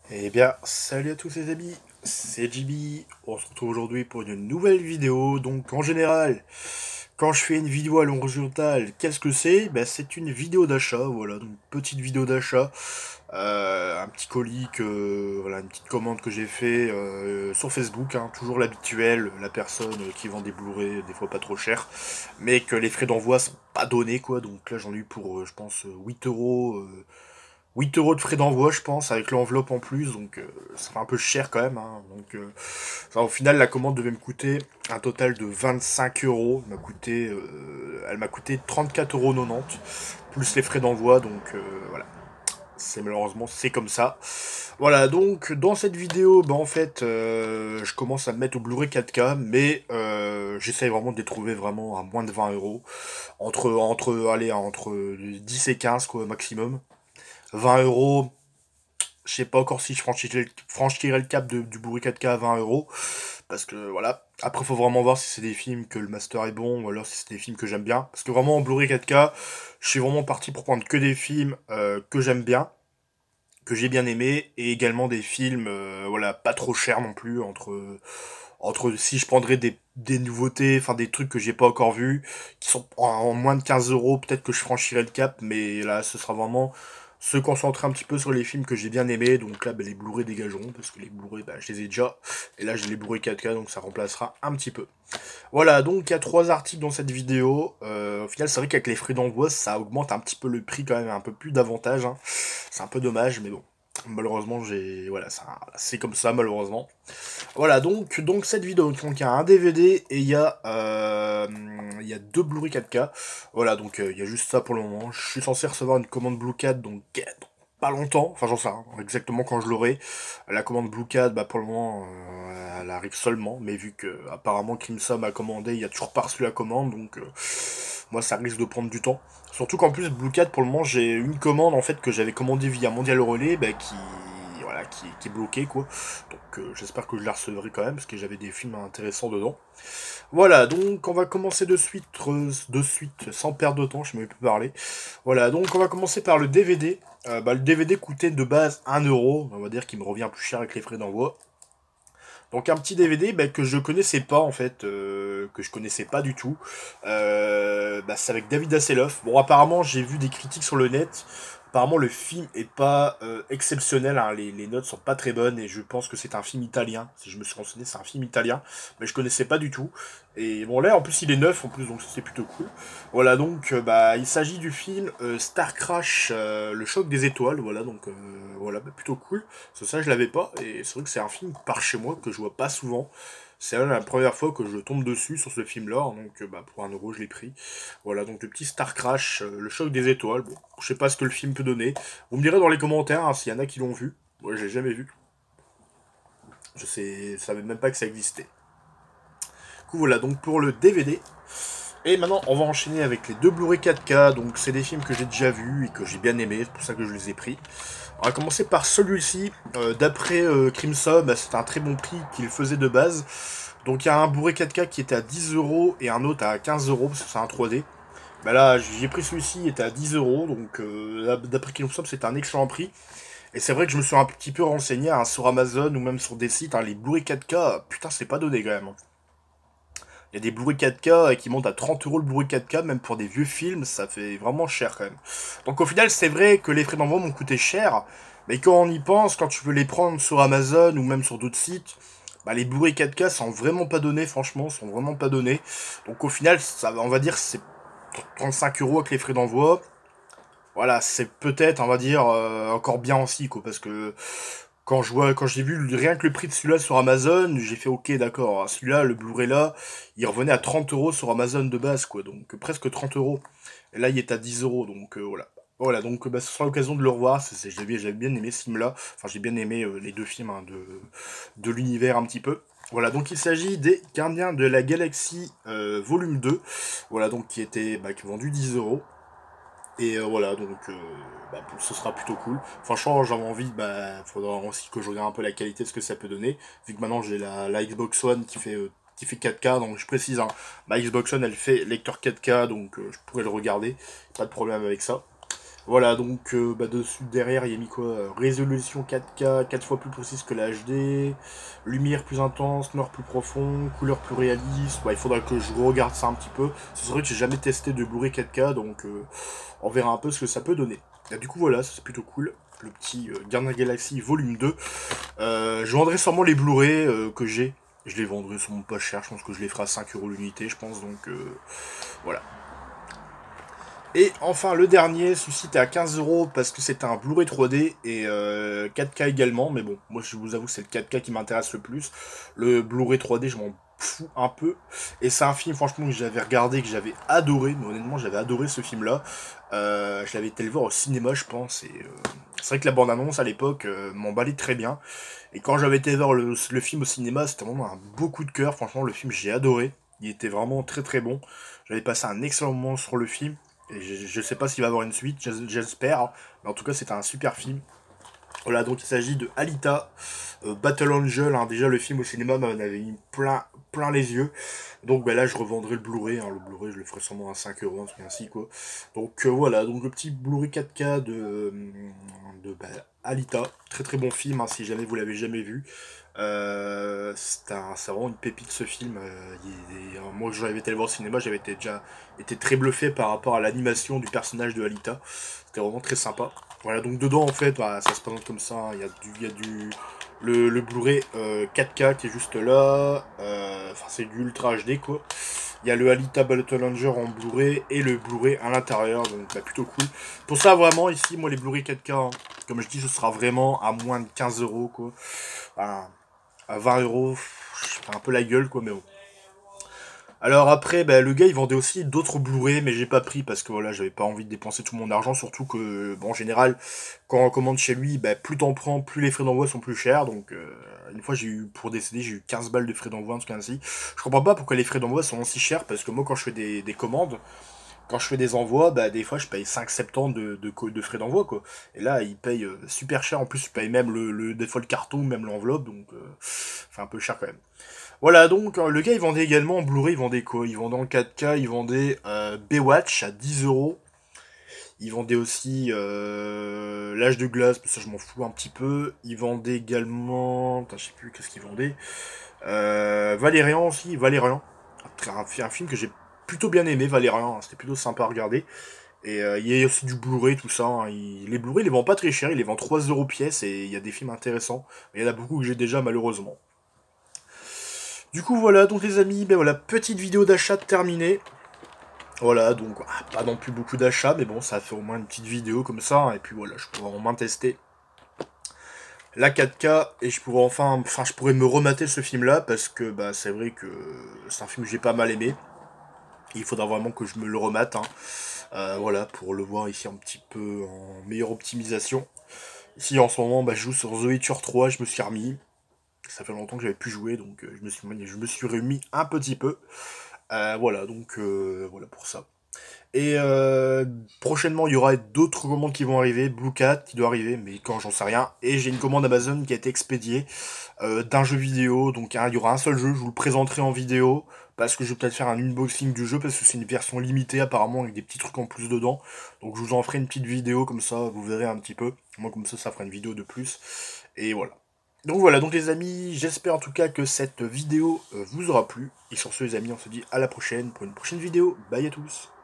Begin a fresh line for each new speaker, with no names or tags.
Eh bien, salut à tous les amis, c'est JB. On se retrouve aujourd'hui pour une nouvelle vidéo. Donc, en général, quand je fais une vidéo à l'horizontale, qu'est-ce que c'est? Ben, c'est une vidéo d'achat, voilà, donc petite vidéo d'achat. Un petit colis, voilà, une petite commande que j'ai fait sur Facebook, hein, toujours l'habituel, la personne qui vend des Blu-ray, des fois pas trop cher, mais que les frais d'envoi sont pas donnés, quoi. Donc là, j'en ai eu pour, je pense, 8 euros. 8 euros de frais d'envoi, je pense, avec l'enveloppe en plus, donc ça fait un peu cher quand même, hein. Donc, au final, la commande devait me coûter un total de 25 euros. Elle m'a coûté 34,90 euros, plus les frais d'envoi, donc voilà. Malheureusement, c'est comme ça. Voilà, donc dans cette vidéo, en fait, je commence à me mettre au Blu-ray 4K, mais j'essaye vraiment de les trouver vraiment à moins de 20 euros. Entre 10 et 15, quoi, maximum. 20 euros, je sais pas encore si je franchirais le cap du Blu-ray 4K à 20 euros. Parce que voilà. Après, faut vraiment voir si c'est des films que le master est bon ou alors si c'est des films que j'aime bien. Parce que vraiment, en Blu-ray 4K, je suis vraiment parti pour prendre que des films que j'aime bien, que j'ai bien aimé, et également des films, voilà, pas trop chers non plus. Entre si je prendrais des nouveautés, enfin des trucs que j'ai pas encore vus, qui sont en moins de 15 euros, peut-être que je franchirais le cap, mais là, ce sera vraiment se concentrer un petit peu sur les films que j'ai bien aimés. Donc là, les Blu-ray dégageront, parce que les Blu-ray, je les ai déjà. Et là, j'ai les Blu-ray 4K, donc ça remplacera un petit peu. Voilà, donc il y a 3 articles dans cette vidéo. Au final, c'est vrai qu'avec les frais d'envoi, ça augmente un petit peu le prix quand même, un peu plus d'avantages, hein. C'est un peu dommage, mais bon. Malheureusement, voilà, c'est comme ça, malheureusement. Voilà, donc cette vidéo, donc il y a un DVD et il y a 2 Blu-ray 4K. Voilà, donc il y a juste ça pour le moment. Je suis censé recevoir une commande Blue 4, donc pas longtemps, enfin j'en sais rien, exactement quand je l'aurai. La commande Blue 4, pour le moment, elle arrive seulement, mais vu que apparemment Crimson m'a commandé, il y a toujours pas reçu la commande, donc moi ça risque de prendre du temps. Surtout qu'en plus Blue 4, pour le moment, j'ai une commande en fait que j'avais commandée via Mondial Relais, qui est bloquée, quoi. Donc j'espère que je la recevrai quand même, parce que j'avais des films intéressants dedans. Voilà, donc on va commencer de suite, sans perdre de temps, je ne peux plus parler. Voilà, donc on va commencer par le DVD. Le DVD coûtait de base 1 euro, on va dire qu'il me revient plus cher avec les frais d'envoi. Donc un petit DVD que je connaissais pas en fait, que je connaissais pas du tout. C'est avec David Hasselhoff. Bon, apparemment j'ai vu des critiques sur le net. Apparemment le film est pas exceptionnel, hein. Les notes sont pas très bonnes et je pense que c'est un film italien. Si je me suis renseigné, c'est un film italien, mais je connaissais pas du tout. Et bon là en plus il est neuf en plus, donc c'est plutôt cool. Voilà, donc il s'agit du film Star Crash, le choc des étoiles. Voilà, donc voilà, plutôt cool. Ça, je l'avais pas, et c'est vrai que c'est un film par chez moi que je vois pas souvent. C'est la première fois que je tombe dessus sur ce film-là, donc pour 1 euro, je l'ai pris. Voilà, donc le petit Star Crash, le choc des étoiles. Bon, je sais pas ce que le film peut donner. Vous me direz dans les commentaires, hein, s'il y en a qui l'ont vu. Moi, j'ai jamais vu. Je savais même pas que ça existait. Du coup, voilà, donc pour le DVD. Et maintenant, on va enchaîner avec les 2 Blu-ray 4K. Donc, c'est des films que j'ai déjà vus et que j'ai bien aimés. C'est pour ça que je les ai pris. On va commencer par celui-ci. D'après Crimson, c'est un très bon prix qu'il faisait de base. Donc, il y a un Blu-ray 4K qui était à 10 euros et un autre à 15 euros parce que c'est un 3D. Là, j'ai pris celui-ci, il était à 10 euros. Donc, d'après Crimson, c'est un excellent prix. Et c'est vrai que je me suis un petit peu renseigné, hein, sur Amazon ou même sur des sites, hein, les Blu-ray 4K, putain, c'est pas donné quand même, hein. Il y a des Blu-ray 4K qui montent à 30 euros le Blu-ray 4K, même pour des vieux films, ça fait vraiment cher quand même. Donc au final, c'est vrai que les frais d'envoi m'ont coûté cher, mais quand on y pense, quand tu veux les prendre sur Amazon ou même sur d'autres sites, les Blu-ray 4K sont vraiment pas donnés, franchement, sont vraiment pas donnés. Donc au final, on va dire, c'est 35 euros avec les frais d'envoi. Voilà, c'est peut-être, on va dire, encore bien aussi, quoi, parce que quand j'ai vu rien que le prix de celui-là sur Amazon, j'ai fait ok, d'accord. Celui-là, le Blu-ray là, il revenait à 30 euros sur Amazon de base, quoi. Donc presque 30 euros. Et là, il est à 10 euros. Donc voilà. Voilà, donc ce sera l'occasion de le revoir. J'avais bien aimé ce film-là. Enfin, j'ai bien aimé les 2 films, hein, de l'univers un petit peu. Voilà, donc il s'agit des Gardiens de la Galaxie volume 2. Voilà, donc qui est vendu 10 euros. Et voilà, donc ce sera plutôt cool. Franchement, j'avais envie, faudra aussi que je regarde un peu la qualité de ce que ça peut donner. Vu que maintenant j'ai la Xbox One qui fait 4K, donc je précise, hein, ma Xbox One elle fait lecteur 4K, donc je pourrais le regarder, pas de problème avec ça. Voilà, donc dessus, derrière, il y a mis quoi? Résolution 4K, 4 fois plus précise que la HD, lumière plus intense, noir plus profond, couleur plus réaliste. Il faudra que je regarde ça un petit peu. C'est vrai que j'ai jamais testé de Blu-ray 4K, donc on verra un peu ce que ça peut donner. Et du coup, voilà, ça, c'est plutôt cool. Le petit Guardian Galaxy Volume 2. Je vendrai sûrement les Blu-ray que j'ai. Je les vendrai sûrement pas cher, je pense que je les ferai à 5 euros l'unité, je pense, donc voilà. Et enfin, le dernier, celui-ci était à 15 euros parce que c'était un Blu-ray 3D et 4K également. Mais bon, moi je vous avoue que c'est le 4K qui m'intéresse le plus. Le Blu-ray 3D, je m'en fous un peu. Et c'est un film, franchement, que j'avais regardé, que j'avais adoré. Mais honnêtement, j'avais adoré ce film-là. Je l'avais été le voir au cinéma, je pense. Et c'est vrai que la bande-annonce à l'époque m'emballait très bien. Et quand j'avais été voir le film au cinéma, c'était vraiment un beau coup de cœur. Franchement, le film, j'ai adoré. Il était vraiment très très bon. J'avais passé un excellent moment sur le film. Et je sais pas s'il va y avoir une suite, j'espère. Mais en tout cas, c'était un super film. Voilà, donc il s'agit de Alita, Battle Angel. Hein. Déjà, le film au cinéma m'en avait mis plein les yeux. Donc là, je revendrai le Blu-ray. Hein. Le Blu-ray, je le ferai sûrement à 5 euros, un truc ainsi, quoi. Donc voilà, donc le petit Blu-ray 4K de Alita. Très très bon film, hein, si jamais vous l'avez jamais vu. C'est vraiment une pépite ce film. Moi, quand j'avais été le voir au cinéma, déjà été très bluffé par rapport à l'animation du personnage de Alita. C'était vraiment très sympa. Voilà, donc dedans, en fait, ça se présente comme ça. Hein. Il y a le Blu-ray 4K qui est juste là. Enfin, c'est du Ultra HD, quoi. Il y a le Alita Battle Angel en Blu-ray et le Blu-ray à l'intérieur, donc plutôt cool. Pour ça, vraiment, ici, moi, les Blu-ray 4K, hein, comme je dis, ce sera vraiment à moins de 15 euros, quoi. Enfin, à 20 euros, je fais un peu la gueule, quoi, mais bon. Alors après, le gars, il vendait aussi d'autres Blu-ray, mais j'ai pas pris parce que voilà, j'avais pas envie de dépenser tout mon argent, surtout que, bon, en général, quand on commande chez lui, plus t'en prends, plus les frais d'envoi sont plus chers. Donc, une fois, pour des CD, j'ai eu 15 balles de frais d'envoi, en tout cas ainsi. Je comprends pas pourquoi les frais d'envoi sont aussi chers, parce que moi, quand je fais des commandes, quand je fais des envois, des fois, je paye 5,70 de frais d'envoi, quoi. Et là, ils payent super cher. En plus, je paye même des fois le carton, même l'enveloppe, donc, c'est un peu cher quand même. Voilà, donc le gars il vendait également en Blu-ray, il vendait quoi? Il vendait en 4K, il vendait Baywatch à 10 euros. Il vendait aussi L'Âge de glace, mais ça je m'en fous un petit peu. Il vendait également. Putain, je sais plus qu'est-ce qu'il vendait. Valérian aussi, Valérian. Un film que j'ai plutôt bien aimé, Valérian, hein, c'était plutôt sympa à regarder. Et il y a aussi du Blu-ray, tout ça. Hein. Les Blu-ray, ils les vendent pas très cher, ils les vendent 3 euros pièce et il y a des films intéressants. Mais il y en a beaucoup que j'ai déjà malheureusement. Du coup voilà, donc les amis, voilà, petite vidéo d'achat terminée. Voilà, donc pas non plus beaucoup d'achats, mais bon, ça fait au moins une petite vidéo comme ça, hein, et puis voilà, je pourrais au moins tester la 4K, et je pourrais enfin je pourrais me remater ce film-là, parce que c'est vrai que c'est un film que j'ai pas mal aimé. Il faudra vraiment que je me le remate, hein. Voilà, pour le voir ici un petit peu en meilleure optimisation. Ici en ce moment, je joue sur The Witcher 3, je me suis remis. Ça fait longtemps que j'avais plus joué, donc je me suis remis un petit peu. Voilà, donc voilà pour ça. Et prochainement, il y aura d'autres commandes qui vont arriver. Blue Cat qui doit arriver, mais quand j'en sais rien. Et j'ai une commande Amazon qui a été expédiée d'un jeu vidéo. Donc il y aura un seul jeu, je vous le présenterai en vidéo. Parce que je vais peut-être faire un unboxing du jeu, parce que c'est une version limitée apparemment avec des petits trucs en plus dedans. Donc je vous en ferai une petite vidéo comme ça, vous verrez un petit peu. Moi comme ça fera une vidéo de plus. Et voilà. Donc voilà, donc les amis, j'espère en tout cas que cette vidéo vous aura plu. Et sur ce les amis, on se dit à la prochaine pour une prochaine vidéo. Bye à tous.